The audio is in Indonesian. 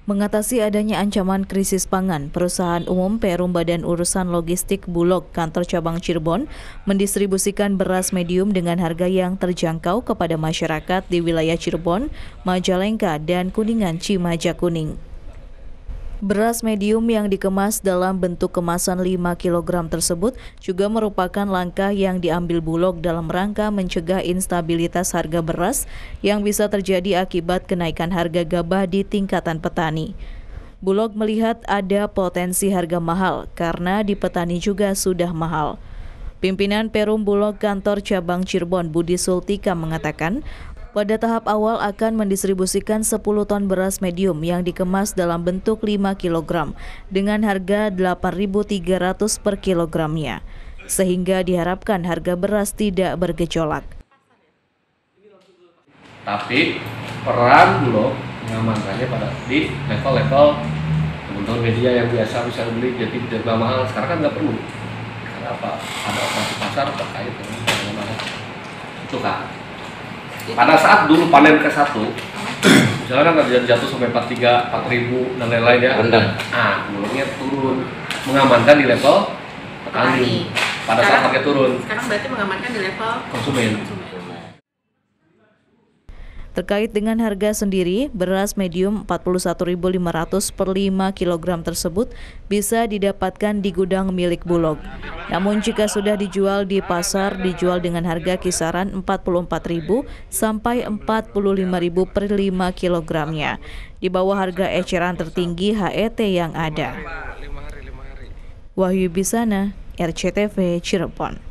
Mengatasi adanya ancaman krisis pangan, Perusahaan Umum Perum Badan Urusan Logistik Bulog Kantor Cabang Cirebon mendistribusikan beras medium dengan harga yang terjangkau kepada masyarakat di wilayah Cirebon, Majalengka, dan Kuningan Cimaja Kuning. Beras medium yang dikemas dalam bentuk kemasan 5 kg tersebut juga merupakan langkah yang diambil Bulog dalam rangka mencegah instabilitas harga beras yang bisa terjadi akibat kenaikan harga gabah di tingkatan petani. Bulog melihat ada potensi harga mahal karena di petani juga sudah mahal. Pimpinan Perum Bulog Kantor Cabang Cirebon Budi Sultika mengatakan, pada tahap awal akan mendistribusikan 10 ton beras medium yang dikemas dalam bentuk 5 kg dengan harga 8.300 per kilogramnya, sehingga diharapkan harga beras tidak bergejolak. Tapi peran Bulog mengamankannya pada di level-level teman-teman media yang biasa bisa beli jadi harga mahal, sekarang kan nggak perlu. Karena apa? Ada operasi pasar terkait dengan harga mahal. Itu kan. Pada saat dulu panen ke-1, misalnya kan jatuh sampai 4.300, 4.000 dan lain-lain ya. Bulognya turun, mengamankan di level petani. Pada saat harga turun. Sekarang berarti mengamankan di level konsumen. Terkait dengan harga sendiri, beras medium 41.500 per 5 kg tersebut bisa didapatkan di gudang milik Bulog. Namun jika sudah dijual di pasar, dijual dengan harga kisaran 44.000 sampai 45.000 per 5 kilogramnya, di bawah harga eceran tertinggi HET yang ada. Wahyu Bisana, RCTV Cirebon.